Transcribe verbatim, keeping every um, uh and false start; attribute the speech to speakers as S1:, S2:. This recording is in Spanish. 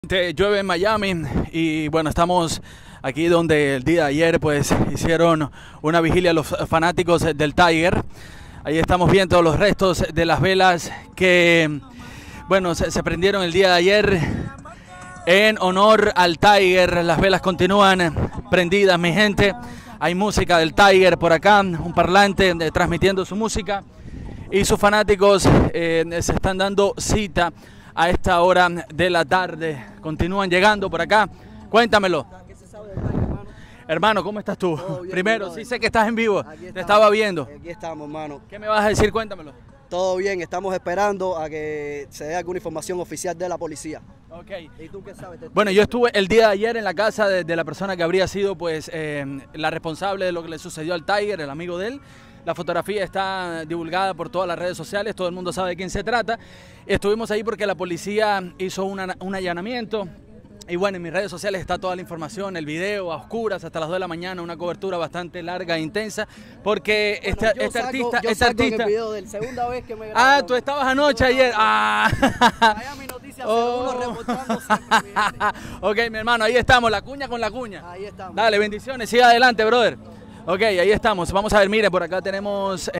S1: Te llueve en Miami y bueno, estamos aquí donde el día de ayer pues hicieron una vigilia los fanáticos del Tiger. Ahí estamos viendo los restos de las velas que bueno se, se prendieron el día de ayer en honor al Tiger. Las velas continúan prendidas, mi gente. Hay música del Tiger por acá, un parlante eh, transmitiendo su música y sus fanáticos eh, se están dando cita a esta hora de la tarde. Continúan llegando por acá. Cuéntamelo.
S2: ¿Qué se sabe del Tiger, hermano?
S1: Hermano, ¿cómo estás tú?
S2: Bien,
S1: Primero,
S2: brother.
S1: sí sé que estás en vivo.
S2: Aquí
S1: Te
S2: estamos,
S1: estaba viendo.
S2: Aquí estamos, hermano.
S1: ¿Qué me vas a decir? Cuéntamelo.
S2: Todo bien, estamos esperando a que se dé alguna información oficial de la policía.
S1: Okay.
S2: ¿Y tú qué sabes?
S1: Bueno, yo estuve el día de ayer en la casa de, de la persona que habría sido pues eh, la responsable de lo que le sucedió al Tiger, el amigo de él. La fotografía está divulgada por todas las redes sociales, todo el mundo sabe de quién se trata. Estuvimos ahí porque la policía hizo una, un allanamiento. Y bueno, en mis redes sociales está toda la información, el video a oscuras hasta las dos de la mañana, una cobertura bastante larga e intensa, porque
S2: Bueno,
S1: este,
S2: yo
S1: este
S2: salgo-
S1: artista...
S2: yo
S1: este
S2: salgo en
S1: artista
S2: el video de la segunda vez que me
S1: ah,
S2: grabaron.
S1: tú estabas anoche ayer. Ah.
S2: Miami Noticias
S1: Oh.
S2: cero uno reportando siempre, mi gente.
S1: Ok, mi hermano, ahí estamos, la cuña con la cuña.
S2: Ahí estamos.
S1: Dale, bendiciones, siga adelante, brother. Ok, ahí estamos. Vamos a ver, mire, por acá tenemos...